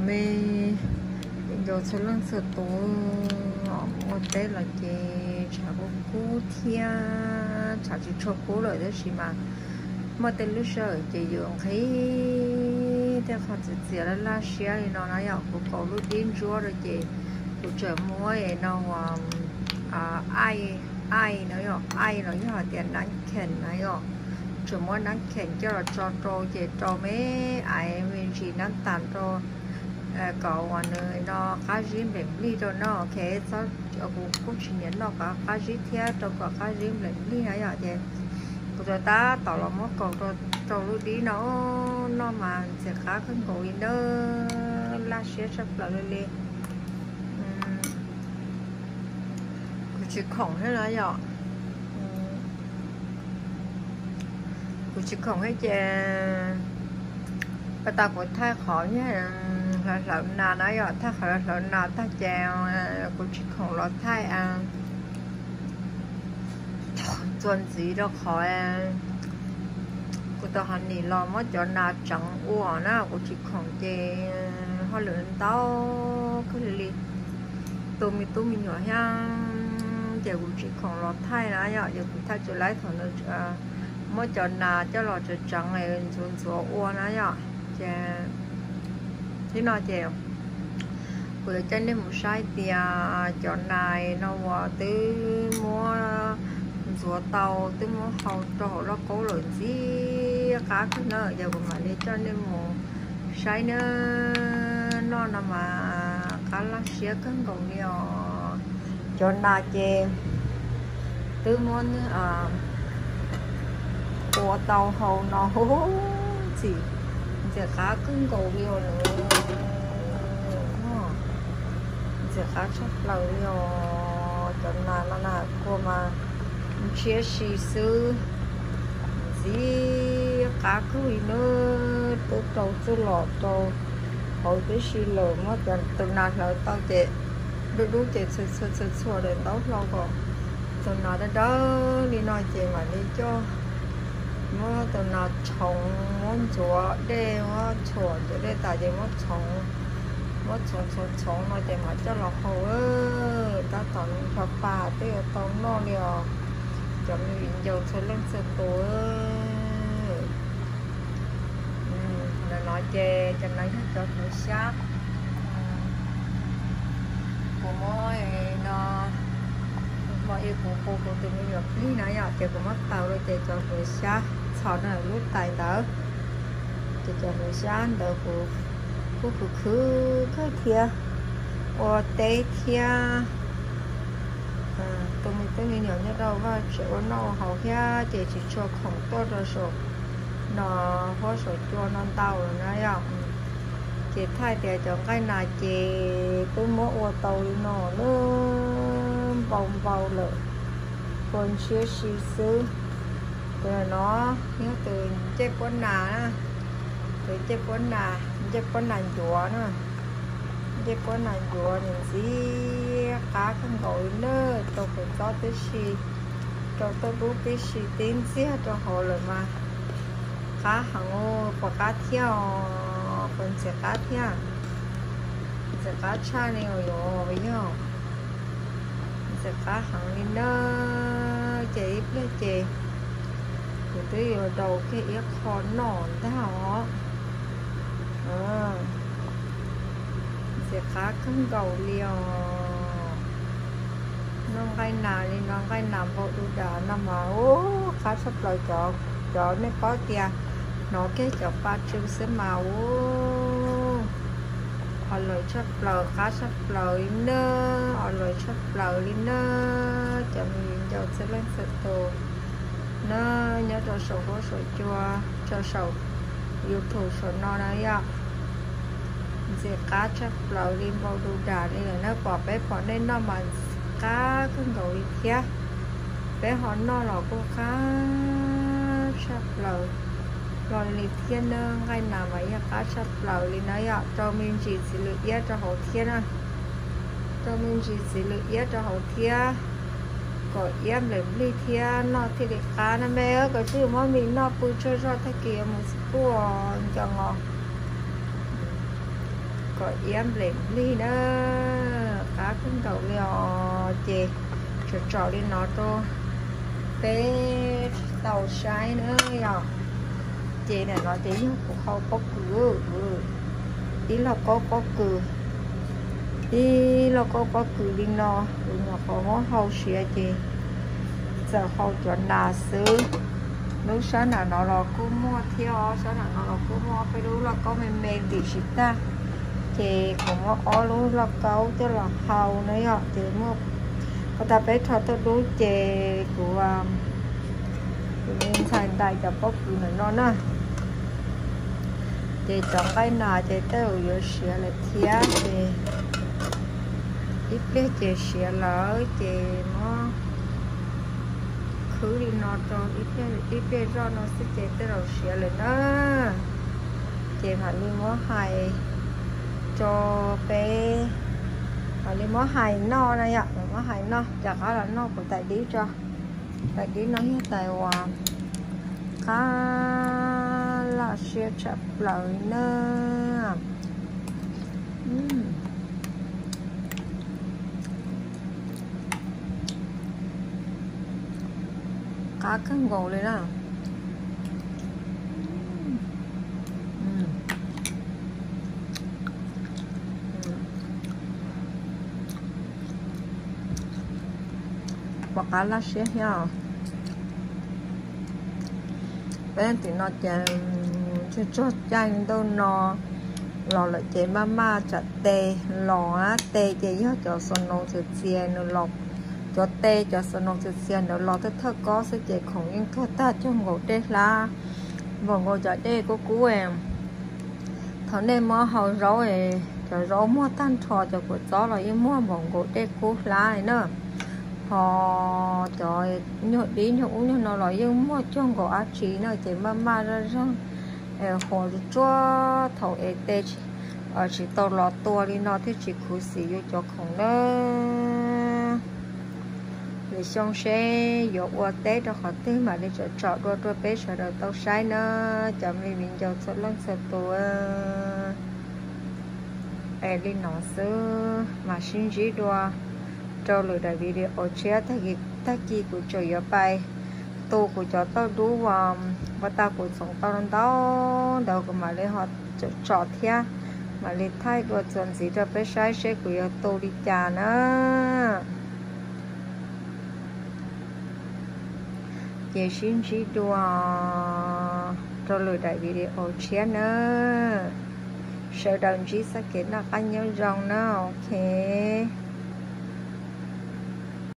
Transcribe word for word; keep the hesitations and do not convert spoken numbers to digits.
mình giờ số lần số tổ một tết là chị chả có cú thia chả chỉ cho cú rồi đó chị mà mà tết lúc sau chị dùng thấy theo họ chỉ chỉ là lá xía thì nó nói cũng có lúc đến chúa rồi chị cũng chờ mua ấy nó à ai ai nói rồi ai nói họ tiền nắng khen nói rồi chờ mua nắng khen cho là cho trâu chị trâu mấy ai mình chỉ nắng tàn trâu cậu mà nơi nó cá rim lên đi rồi nó cái sao cũng cũng chỉ nhận nó cả cá rim theo trong cả cá rim lên đi hay là gì rồi ta tao là mất còn rồi rồi lúc đi nó nó mà sẽ khá hơn ngồi nó lá sẽ sắp lại lên chỉ khổng hết rồi ạ chỉ khổng hết chè bà ta có thay khó nhé là lợn nào nói rồi thay khỏi là lợn nào ta chèo cũng chỉ khổng lọt thay à tuần gì đó khỏi của tao hành đi lo mất cho nào chẳng uổng nào của chỉ khổng chè hoa lợn tao cứ đi tôi mi tôi mi nhỏ ha giờ cũng chỉ khổng lọt thay nữa giờ giờ cũng thay chỗ lấy thằng nó mất cho nào cho lọt cho chẳng này xuống xuống uổng nữa giờ chè thế nào chèo vừa chân đến một sai tiền chọn này nó vào tới mua rùa tàu tới mua hầu trò nó cố lớn gì cá cái nữa giờ còn mà đi cho nên một sai nữa nó nằm mà cá lá xía cân còn nhiều chọn nào chè tới muốn à của tàu hầu nó gì giờ cá cứng cầu nhiều nữa giờ cá sắp lâu nhiều cho nên là là cô mà chia sẻ sư gì cá cứ nữa tôi trâu tôi lọt trâu hồi cái xì lờ mất dần từ nào là tao chị đôi đôi chị sửa sửa sửa sửa để tao lâu còn từ nào đó đó đi nói chị mà đi cho mà từ nào trồng muốn chúa để mà chúa để tại vì mất trồng mất trồng trồng trồng mà để mà cho lọ hồ ơi ta tận cho bà tới ở tông nó liền chấm mình dầu cho lên sườn tối là nói chè cho nói hết cho nó sát của mỗi nó mọi yêu của cô của tôi bây giờ đi nói ạ chè của mắt tàu rồi chè cho nó sát sau đó lúc tài đỡ chè cho nó sát đỡ của cô cứ cứ cái kia ở tây kia tôi mình tôi nghĩ nhiều nhất đâu và chỉ có nó hậu kia chỉ chỉ cho không tốt rồi số nó có số cho non tàu rồi đấy ạ chỉ thay để cho cái này chỉ tôi mua ô tô nó nó bông bầu lợ còn xíu xíu xíu rồi nó nhớ từ chiếc con nà từ chiếc con nà chiếc con nà chúa nữa chiếc con nà chúa những gì cá không gọi nữa tôi phải cho tới xì cho tôi bố cái xì tin xí cho họ rồi mà cá hàng ô có cá theo còn sẽ cá theo sẽ cá cha nhiều rồi bây giờ sẽ cá hàng đi nữa chị lấy chị rồi tới giờ đầu cái yết khó nòn thế hả à sẽ cá cứng cầu liều nó cái nào đi nó cái nào bộ đủ đá nó mà ô cá sắp lời chợ chợ nó có kìa nó cái chợ ba triệu sẽ màu họ lời sắp lời cá sắp lời nữa họ lời sắp lời đi nữa chợ mình chợ sẽ lên sự tù nó nhớ cho sầu có sầu chua cho sầu yêu thủ sầu no đấy ạ sẽ cá chắc lời đi vào đủ đà đây là nó bỏ bé bỏ nên nó mà cá cứ ngồi kia bé họ no là cô cá chắc lời rồi lịch thiên ngay nào mà cá chắc lời đi nói ạ cho mình chỉ xử lý yết cho hậu thiên à cho mình chỉ xử lý yết cho hậu thiên có yếm để đi thiên nó thì để cá nó bé có chứ mà mình nó bự cho cho thế kia một số chẳng ngọ có yếm lên ly nữa cá cưng cầu liò chè cho trò đi nó to bé tàu trái nữa nhở chè này nó tí cũng không có cửa tí là có có cửa tí là có có cửa đi nó nó có ngó hậu xìa chè giờ hậu chuẩn là xứ nếu sáng nào nó là cứ mua theo sáng nào nó là cứ mua phải đúng là có mềm mềm thì xịt ta thì cũng có luôn là câu cho là hầu nữa ạ thì mua có ta bé cho tôi đối chè của mình xài đại cho bóc cứ nữa nó nè thì chọn cái nào thì tôi ở xìa là thía thì ít biết chè xìa lỡ chè nó cứ đi nó cho ít biết ít biết cho nó sẽ chè tới đầu xìa lên đó chè mà đi mua hay cho bé mà đi mua hay no này ạ mua hay no chắc là no của tại đi cho tại đi nó hiện tại hòa khá là sẽ chập lại nữa uhm. cá cân gồ lên nào hoặc cá lá xé nhau bên thì nó chè cho cho chanh đâu nó lò lại chè mama chặt tê lò á tê chè nhớ cho son nông chè chè nó lọc cho tê cho son nông chè chè nó lò tới thơ có sẽ chè không những thơ ta cho ngộ tê la và ngộ chợ tê của cú em thằng nên mua hầu rồi cho rau mua tan thò cho của chó là yên mua vòng ngộ tê cú lá này nữa họ trời nhớ đi nhớ uống nhớ nó lại nhưng mua cho ngộ á chỉ nó chỉ mama ra răng họ cho thầu ế tê ở chỉ tàu lọt tua đi nó thì chỉ khử xì vô cho không đó để xong xe vô qua tết cho họ tết mà đi chợ trọ đua đua bé sợ đầu tàu sai nữa cho mình mình cho số lần số tua ế đi nó xưa mà xin chỉ đua cho lời đại video ở chia thay kịp thay kỳ của trời ở bay tô của cho tao đủ và và tao của sống tao lên đó đầu của mà lấy họ trọt thia mà lấy thay của chuẩn gì cho bé sai sẽ của tô đi trà nữa về xin chỉ đùa cho lời đại video ở chia nữa sợ đồng chí sẽ kiến là anh nhớ rong nữa ok